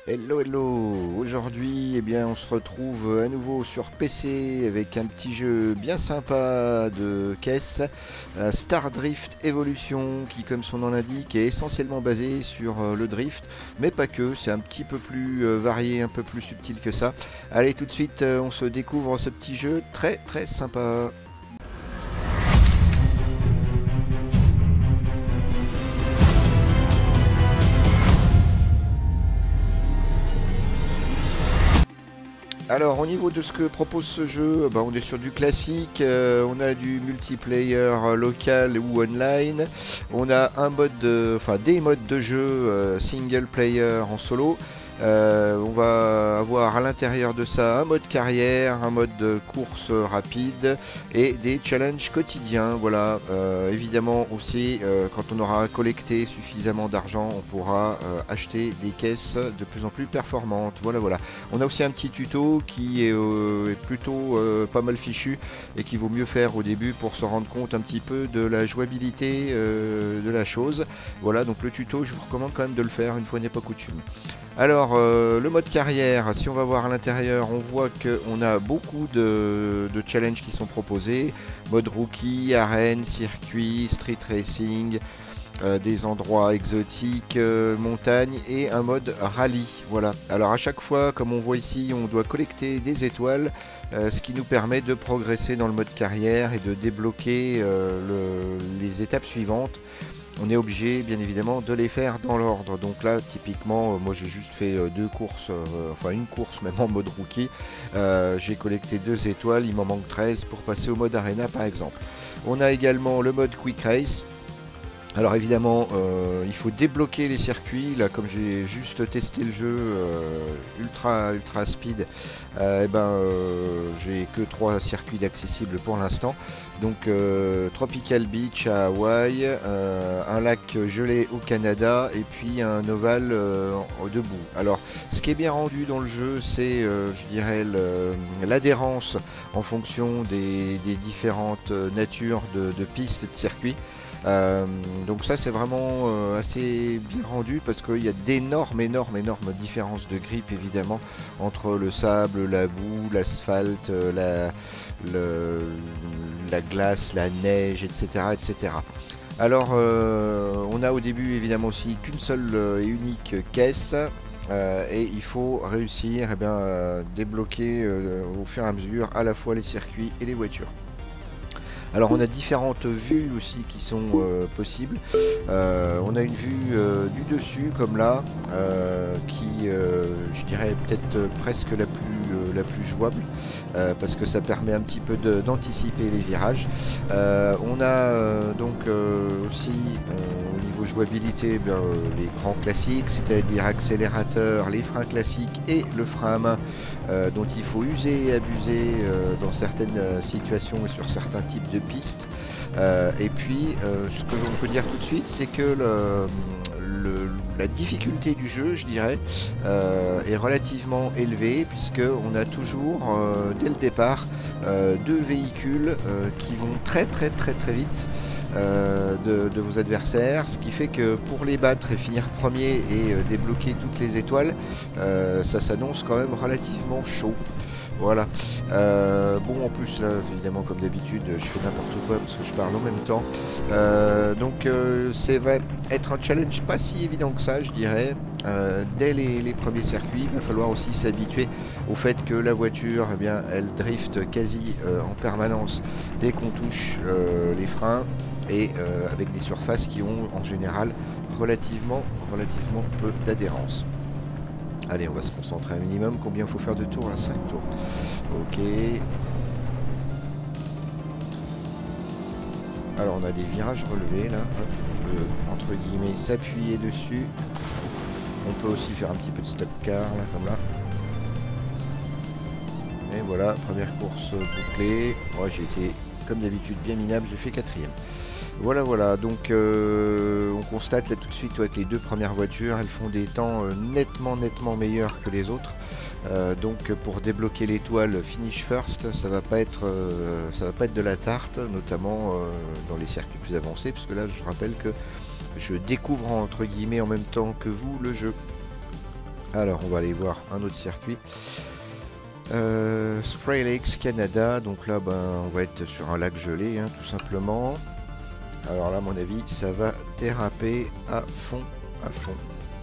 Hello hello. Aujourd'hui on se retrouve à nouveau sur PC avec un petit jeu bien sympa de caisse, Star Drift Evolution, qui comme son nom l'indique est essentiellement basé sur le drift, mais pas que, c'est un petit peu plus varié, un peu plus subtil que ça. Allez, tout de suite on se découvre ce petit jeu très très sympa. Alors au niveau de ce que propose ce jeu, on est sur du classique, on a du multiplayer local ou online, on a des modes de jeu single player en solo. On va avoir à l'intérieur de ça un mode carrière, un mode de course rapide et des challenges quotidiens. Voilà, évidemment aussi, quand on aura collecté suffisamment d'argent, on pourra acheter des caisses de plus en plus performantes. Voilà, voilà. On a aussi un petit tuto qui est plutôt pas mal fichu et qui vaut mieux faire au début pour se rendre compte un petit peu de la jouabilité de la chose. Voilà, donc le tuto, je vous recommande quand même de le faire, une fois n'est pas coutume. Alors, le mode carrière, si on va voir à l'intérieur, on voit qu'on a beaucoup de challenges qui sont proposés. Mode rookie, arène, circuit, street racing, des endroits exotiques, montagne et un mode rallye. Voilà. Alors à chaque fois, comme on voit ici, on doit collecter des étoiles, ce qui nous permet de progresser dans le mode carrière et de débloquer les étapes suivantes. On est obligé bien évidemment de les faire dans l'ordre. Donc là typiquement moi j'ai juste fait deux courses, enfin une course même en mode rookie. J'ai collecté 2 étoiles, il m'en manque 13 pour passer au mode arena par exemple. On a également le mode quick race. Alors évidemment, il faut débloquer les circuits. Là, comme j'ai juste testé le jeu ultra speed, j'ai que 3 circuits d'accessibles pour l'instant. Donc Tropical Beach à Hawaï, un lac gelé au Canada et puis un ovale debout. Alors, ce qui est bien rendu dans le jeu, c'est, je dirais, l'adhérence en fonction des différentes natures de pistes et de circuits. Donc ça c'est vraiment assez bien rendu parce qu'il y a d'énormes différences de grip évidemment entre le sable, la boue, l'asphalte, la glace, la neige, etc. Alors on a au début évidemment aussi qu'une seule et unique caisse. Et il faut réussir débloquer au fur et à mesure à la fois les circuits et les voitures. Alors on a différentes vues aussi qui sont possibles. On a une vue du dessus comme là, qui je dirais peut-être presque la plus jouable, parce que ça permet un petit peu d'anticiper les virages. On a donc aussi au niveau jouabilité les grands classiques, c'est-à-dire accélérateur, les freins classiques et le frein à main dont il faut user et abuser dans certaines situations et sur certains types de pistes. Et puis ce que l'on peut dire tout de suite, c'est que la difficulté du jeu, je dirais, est relativement élevée, puisqu'on a toujours dès le départ 2 véhicules qui vont très vite de vos adversaires, ce qui fait que pour les battre et finir premier et débloquer toutes les étoiles, ça s'annonce quand même relativement chaud. Voilà. Bon, en plus là évidemment comme d'habitude je fais n'importe quoi parce que je parle en même temps. C'est va être un challenge pas si évident que ça, je dirais. Dès les premiers circuits, il va falloir aussi s'habituer au fait que la voiture, elle drift quasi en permanence dès qu'on touche les freins, et avec des surfaces qui ont en général relativement peu d'adhérence. Allez, on va se concentrer un minimum. Combien il faut faire de tours là? 5 tours. Ok. Alors on a des virages relevés là. Hop, on peut entre guillemets s'appuyer dessus. On peut aussi faire un petit peu de stock car là, comme là. Et voilà, première course bouclée. Moi j'ai été comme d'habitude bien minable, j'ai fait 4ème. Voilà, donc on constate là tout de suite que les 2 premières voitures, elles font des temps nettement meilleurs que les autres. Donc pour débloquer l'étoile finish first, ça va pas être de la tarte, notamment dans les circuits plus avancés, puisque là je rappelle que je découvre entre guillemets en même temps que vous le jeu. Alors on va aller voir un autre circuit. Spray Lakes Canada, donc là ben, on va être sur un lac gelé hein, tout simplement. Alors là à mon avis ça va déraper à fond, à fond.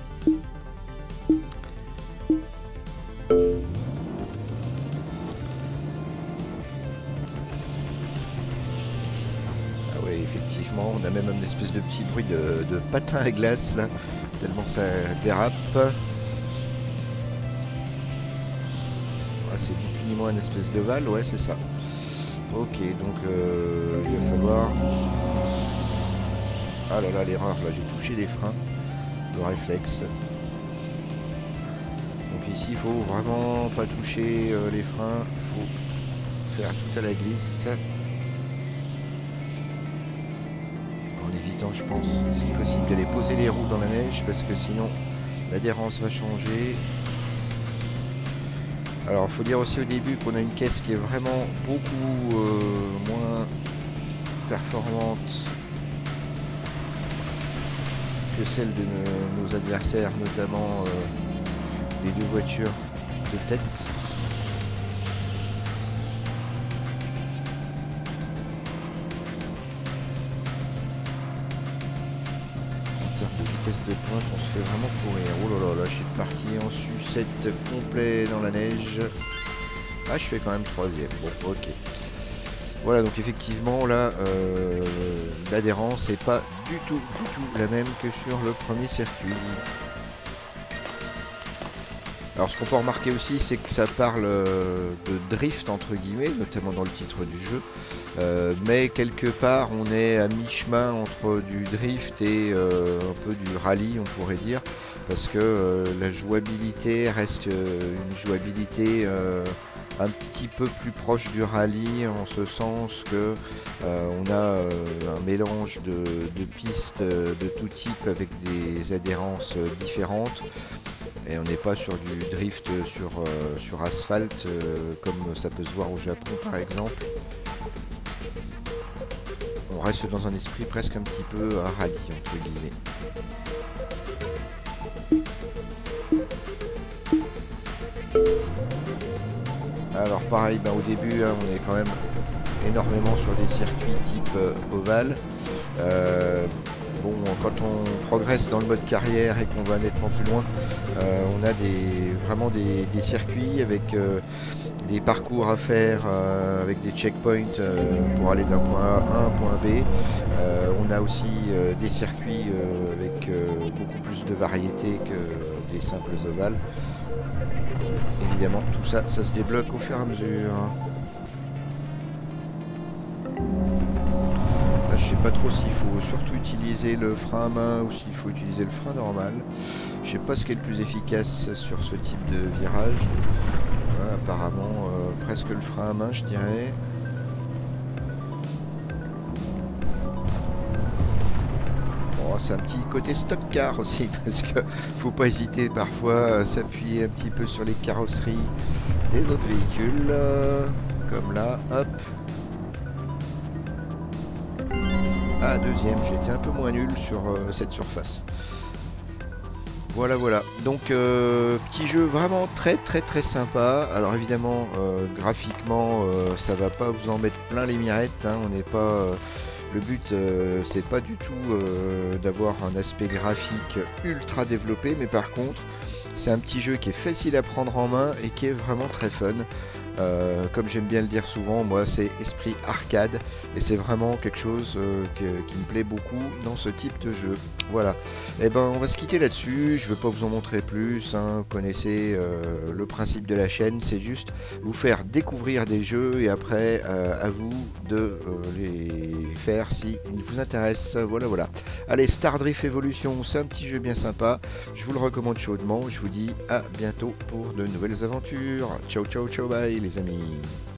Ah ouais effectivement on a même une espèce de petit bruit de patin à glace là, tellement ça dérape. C'est ni plus ni moins une espèce de val, ouais c'est ça. Ok, donc il va falloir... Ah là là, l'erreur, là j'ai touché les freins, le réflexe. Donc ici il faut vraiment pas toucher les freins, il faut faire tout à la glisse. En évitant je pense, si possible, d'aller poser les roues dans la neige parce que sinon l'adhérence va changer. Alors il faut dire aussi au début qu'on a une caisse qui est vraiment beaucoup moins performante que celle de nos adversaires, notamment les deux voitures de tête. En termes de vitesse de pointe, on se fait vraiment courir. Oh là là, là je suis parti en sucette complet dans la neige. Ah, je fais quand même troisième. Bon, ok. Voilà, donc effectivement, là, l'adhérence n'est pas du tout la même que sur le premier circuit. Alors, ce qu'on peut remarquer aussi, c'est que ça parle de drift, entre guillemets, notamment dans le titre du jeu. Mais quelque part, on est à mi-chemin entre du drift et un peu du rallye, on pourrait dire. Parce que la jouabilité reste une jouabilité... un petit peu plus proche du rallye en ce sens que on a un mélange de pistes de tout type avec des adhérences différentes et on n'est pas sur du drift sur asphalte comme ça peut se voir au Japon par exemple. On reste dans un esprit presque un petit peu à rallye entre guillemets. Alors pareil, ben, au début hein, on est quand même énormément sur des circuits type ovale. Bon, quand on progresse dans le mode carrière et qu'on va nettement plus loin, on a vraiment des circuits avec des parcours à faire, avec des checkpoints pour aller d'un point A à un point B. On a aussi des circuits avec beaucoup plus de variété que des simples ovales. Évidemment, tout ça, ça se débloque au fur et à mesure. Là, je sais pas trop s'il faut surtout utiliser le frein à main ou s'il faut utiliser le frein normal. Je sais pas ce qui est le plus efficace sur ce type de virage. Voilà, apparemment, presque le frein à main, je dirais. C'est un petit côté stock car aussi parce que faut pas hésiter parfois à s'appuyer un petit peu sur les carrosseries des autres véhicules comme là, hop. Ah, deuxième, j'étais un peu moins nul sur cette surface. Voilà, voilà. Donc petit jeu vraiment très sympa. Alors évidemment graphiquement ça va pas vous en mettre plein les mirettes hein. On n'est pas le but, c'est pas du tout d'avoir un aspect graphique ultra développé, mais par contre, c'est un petit jeu qui est facile à prendre en main et qui est vraiment très fun. Comme j'aime bien le dire souvent, moi c'est esprit arcade et c'est vraiment quelque chose qui me plaît beaucoup dans ce type de jeu. Voilà, et ben on va se quitter là-dessus, je ne vais pas vous en montrer plus, hein. Vous connaissez le principe de la chaîne, c'est juste vous faire découvrir des jeux et après à vous de les faire si ils vous intéressent. Voilà, voilà. Allez, Star Drift Evolution, c'est un petit jeu bien sympa, je vous le recommande chaudement, je vous dis à bientôt pour de nouvelles aventures. Ciao, ciao, ciao, bye les amis.